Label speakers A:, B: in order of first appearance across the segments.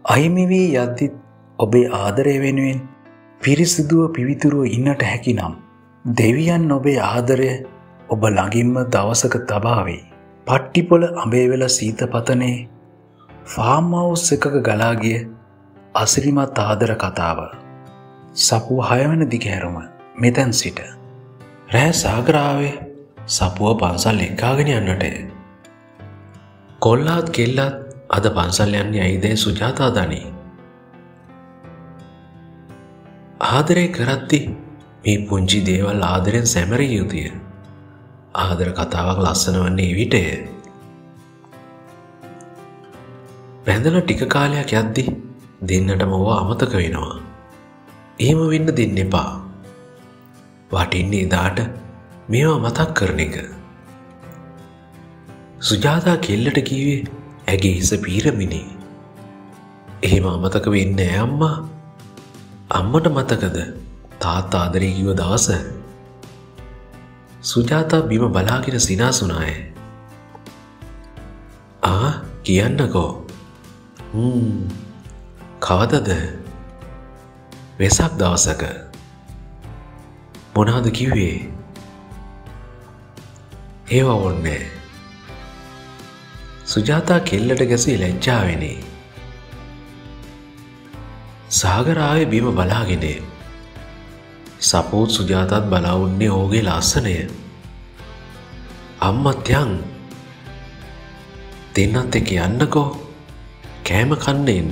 A: අහිමි වී යද්දිත් ඔබේ ආදරය වෙනුවෙන් පිරිසිදුව පිවිතුරුව ඉන්නට හැකි නම් දෙවියන් ඔබේ ආදරය ඔබ ළඟින්ම දවසක තබාවේ. පට්ටිපොළ අඹේවෙල සීතපතනේ ෆාම් හවුස් එකක ගලා ගිය අසිරිමත් ආදර කතාව. සපුව 6 වෙනි දිගහැරුම මෙතෙන් සිට රෑ සාගරාවේ සපුව පන්සල් එක්කාගෙන යන්නට. කොල්ලාත් කෙල්ලත් අද පන්සල් යන්නේ ඇයිදේ සුජාතා දනි. ආදරය කරද්දි මේ පුංචි දේවල් ආදරෙන් සැමරිය යුතුය. ආදර කතාවක් ලස්සන වන්නේ විටය. බැඳලා ටික කාලයක් යද්දි දෙන්නටම ඕවා අමතක වෙනවා. එහෙම වෙන්න දෙන්න එපා. වටින්නේ එදාට මේවා මතක් කරන එක. සුජාතා කෙල්ලට කිව්වේ ඇගේ හිස පීරමිනි. එහෙම අමතක වෙන්නේ නෑ අම්මා. අම්මට මතකද තාත්තා ආදරේ කිව්ව දවස? සුජාතා බිම බලාගෙන සිනාසුනාය. කියන්නකෝ. කවදද? වෙසක් දවසක. මොනවද කිව්වේ? ඒව ඕනේ. සුජාතා කෙල්ලට ගැසී ලැජ්ජාවෙනි. සාගරාවේ බිම බලාගෙන සපෝත් සුජාතාත් බලාවුන්නේ ඕගේ ලස්සනය. අම්මත් යන් දෙන්නත් එක්ක යන්නකෝ කෑම කන්න එන්න.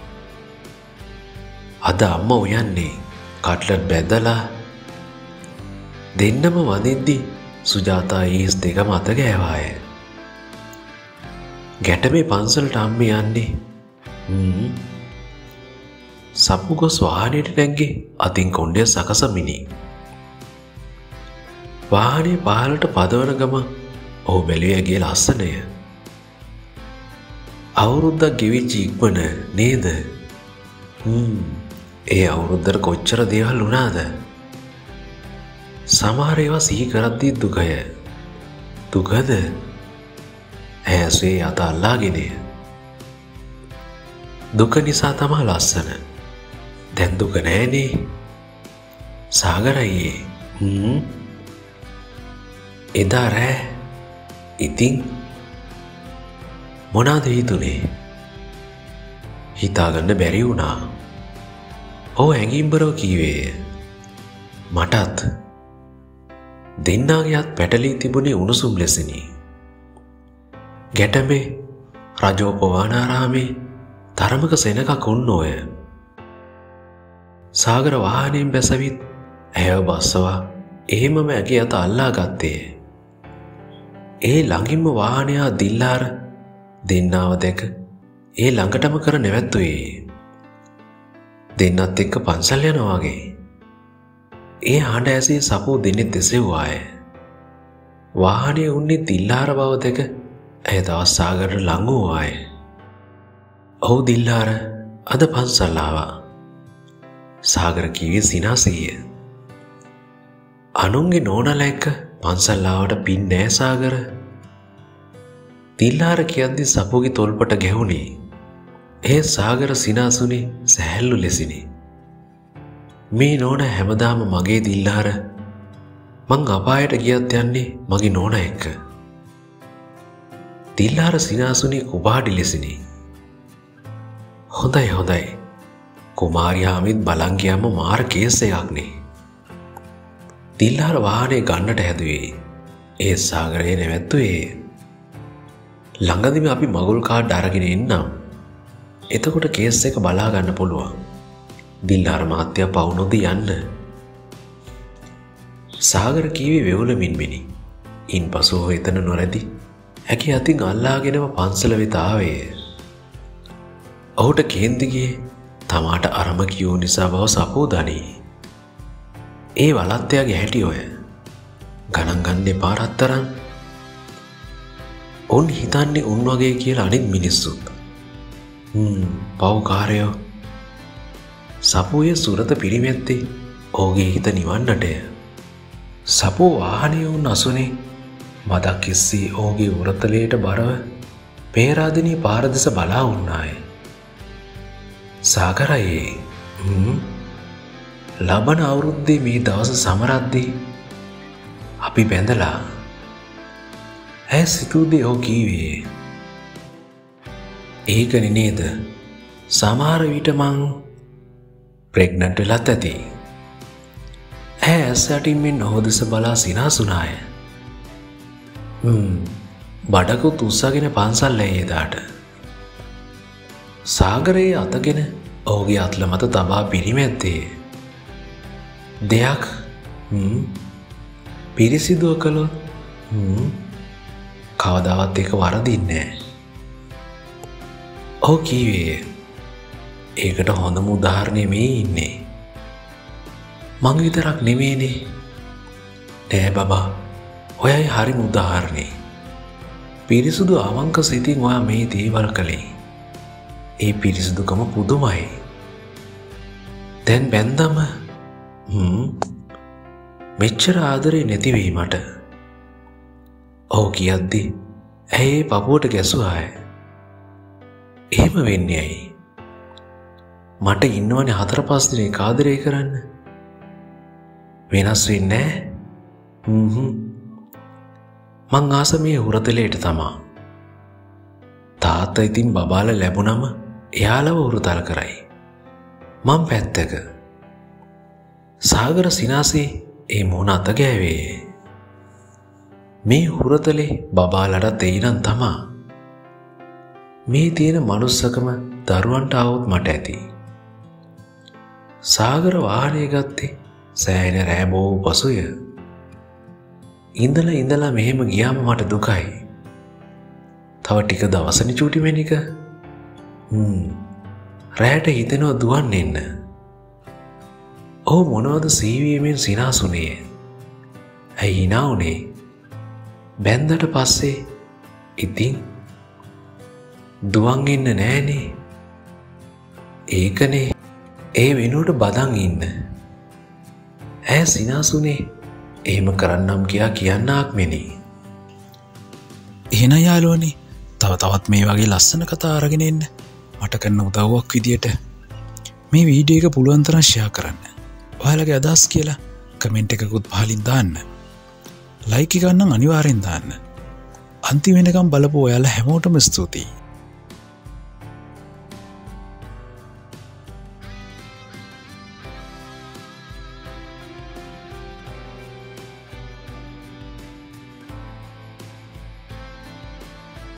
A: අද අම්මා උයන්නේ කට්ලට් බැදලා. දෙන්නම වදිද්දි සුජාතා ඊස් දෙකම අත ගෑවාය. ගැටමේ පන්සලට අම්මේ යන්නේ. සප්පු ගොස් වාහනයට නැග්ගේ අතින් කොණ්ඩය සකසමිනි. වාහනේ පහළට පදවන ගම ඔහු බැලුවේ ඇගේ ලස්සනය. අවුරුද්දක් ගෙවිච්ච ඉක්මන නේද? ඒ අවුරුද්දට කොච්චර දේවල් වුණාද? සමහර ඒවා සිහි කරද්දී දුකය. දුකද? ඇසේ අත අල්ලාගෙන. දුක නිසා තමයි ලස්සන. දැන් දුක නෑනේ. සාගරයේ එදා රෑ ඉතින් මොනාද හිතුනේ? හිතාගන්න බැරි වුණා. ඔව් ඇඟිම්බරව කීවේය. මටත් දෙන්නාගේ අත් පැටලී තිබුණේ උණුසුම් ලෙසිනි. ගැටමේ රජෝපවානාරාමේ තරමක සෙනගක් ඔන්න ඔය. සාගර වාහනයෙන් බැසවිත් ඇයව බස්සවා එහෙමම ඇගේ අත අල්ලා ගත්තේ. ඒ ළඟින්ම වාහනයා දිල්ලාර දෙන්නාව දැක ඒ ළඟටම කර නැවැත්තුවේ. දෙන්නත් එක්ක පන්සල් යනවා වගේ. ඒ හඬ ඇසේ සපෝ දෙන්නෙත් එසෙව්වාය. වාහනේ උන්නේ දිල්ලාර බව දැක ඇය තවත් සාගරට ළඟ වූවාය. ඔව් දිල්ලාර අද පන්සල් ආවා. සාගර කිව්වේ සිනාසෙය. අනුන්ගේ නෝනලා එක්ක පන්සල් ආවට පින් නෑ සාගර. දිල්ලාර කියද්දි සපුගේ තොල්පට ගැහුණේ. ඒ සාගර සිනාසුනේ සැහැල්ලු ලෙසිනි. මේ නෝන හැමදාම මගේ දිල්ලාර. මං අපායට ගියත් යන්නේ මගේ නෝන එක්ක. දිල්ලාර සිනාසුනේ කුබාඩි ලෙසිනි. හොඳයි හොඳයි. කුමාරියාමිත් බලන් ගියාම මාර කේස් එකක් නේ. දිල්ලාර වාහනේ ගන්නට හැදුවේ. ඒ සාගරේ නැවැත්තුවේ. ළඟදිම අපි මගුල් කාඩ් අරගෙන එන්නම්. එතකොට කේස් එක බලා ගන්න පුළුවන්. දිල්ලාර මහත්තයා පවු නොදී යන්න. සාගර කීවේ වෙවුලමින් මිනි. ඉන්පසු ඔහු එතන නොරැඳි ඇගේ අතින් අල්ලාගෙනම පන්සල වෙත ආවේ. ඔහුට කේන්ති ගියේ තමාට අරම කියූ නිසා බව සපෝ දනී. ඒ වලත්තයාගේ හැටි ඔය. ගණන් ගන්න එපා රත්තරන්. උන් හිතන්නේ උන් වගේ කියලා අනිත් මිනිස්සුත්. පව්කාරයෝ. සපුවේ සුරත පිරිමැත්තේ ඔහුගේ හිත නිවන්නටය. සපෝ වාහනේ උන් අසුනේ මදක් ඉස්සී ඔහුගේ උරතලයට බරව පේරාදෙනී පාර දෙස බලා උන්නාය. සාගරයේ ලබන අවුරුද්දේ මේ දවස සමරද්දී අපි බැඳලා ඇය සිතුවදී ඔහු කීවේ ඒකනේ නේද සමහර විට මං ප්‍රෙග්නන්ට් වෙලත් ඇති. ඇය ඇස් යටින් මෙන් ඔහු දෙස බලා සිනාසුනාය. බඩකුත් උස්සගෙන පන්සල් ඇයි එදාට. සාගරයේ අතගෙන ඔහුගේ අත්ල මත තබා පිරිමැද්දේ. දෙයක් පිරිසිදුව කළොත් කවදාවත් එක වරදින්නේ නැහැ. ඔහු කීවේ ඒකට හොඳම උදාහරණය මේ ඉන්නේ. මං විතරක් නෙමේනේ. නෑ බබා ඔයයි හරිම උදාහරණේ. පිරිසුදු අවංක සිතින් ඔයා මේ දේවල් කළේ. ඒ පිරිසිදුකම පුදුමයි. දැන් බැන්දම මෙච්චර ආදරේ නැතිවෙයි මට. ඔහු කියද්දි ඇයි පපුවට ගැසුවාය. එහෙම වෙන්නේ ඇයි? මට ඉන්නවනේ 4-5 දිනක් ආදරේ කරන්න. වෙනස් වෙන්නේ නැහැ. මං ආස මේ හුරතලයට තමා. තාත්තා ඉතින් බබාලා ලැබුණම එයාලව හුරතල් කරයි. මං පැත්තක. සාගර සිනාසේ ඒ මොන අත ගෑවේ. මේ හුරතලේ බබාලට දෙයිනම් තමා. මේ තියෙන මනුස්සකම දරුවන්ට આવොත් මට ඇති. සාගර වාහනය ගත්තේ සෑහෙන රෑ බොහෝ පසුය. ඉඳලා මෙහෙම ගියාම මට දුකයි. තව ටික දවසනි චූටි වෙනික. රෑට හිතෙනවා දුවන් එන්න. ඔහු මොනවද සීවීමෙන් සිනාසුනේ. ඇයි hina උනේ? බැන්දට පස්සේ ඉතින් දුවන් එන්න නෑනේ. ඒකනේ ඒ වෙනුවට බදන් ඉන්න. ඇය සිනාසුනේ එහෙම කරන්නම් කියා කියන්නාක් මෙනේ. එහෙනම් යාළුවනේ තවත් මේ වගේ ලස්සන කතා අරගෙන එන්න මට කරන උදව්වක් විදියට මේ වීඩියෝ එක පුළුවන් තරම් ෂෙයා කරන්න. ඔයාලගේ අදහස් කියලා කමෙන්ට් එකකුත් පහලින් දාන්න. ලයික් එක නම් අනිවාර්යෙන් දාන්න. අන්තිම වෙනකම් බලපු ඔයාලා හැමෝටම ස්තුතියි.